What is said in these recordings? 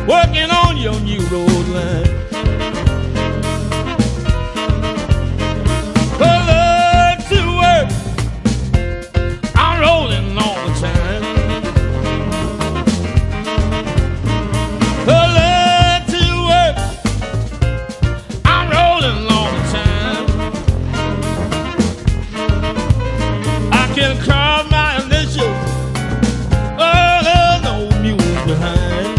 working on your new road line. Love to work, I'm rolling all the time. Love to work, I'm rolling all the time. I can carve my initials, oh, there's no mule behind.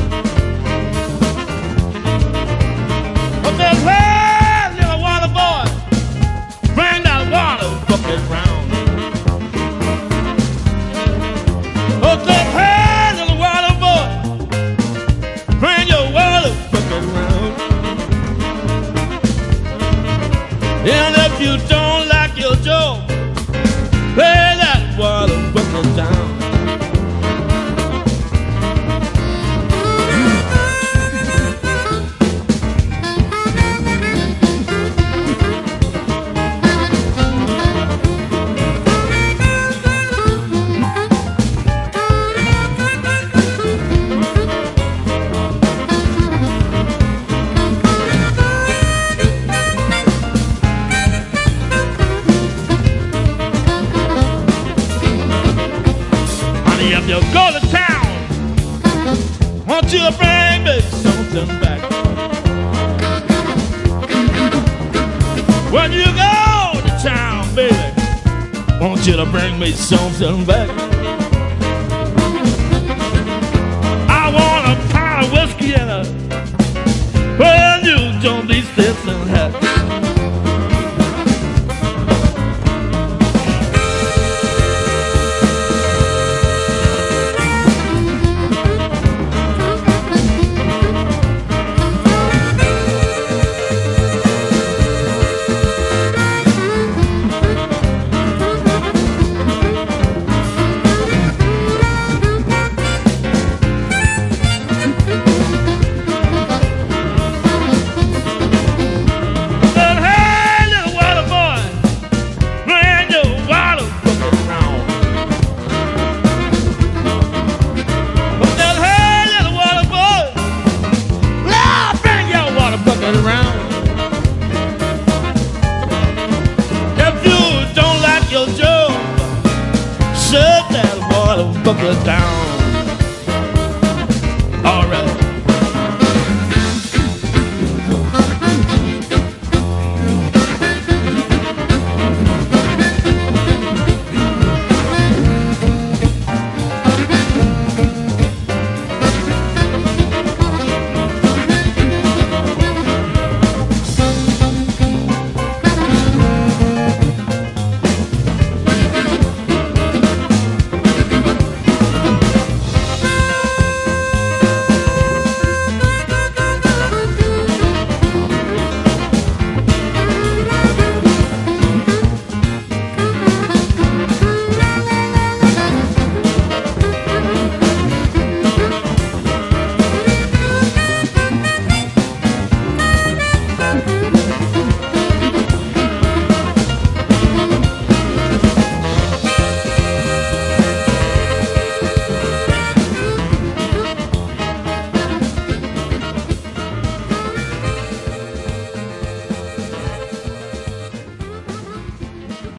But there's hey, little water boy, bring that water bucket round. Oh, there's hey, little water boy, bring your water bucket round. And if you don't like your job, lay that water bucket down. Honey, if you go to town, won't you bring me something back? When you go to town, baby, want you to bring me something back.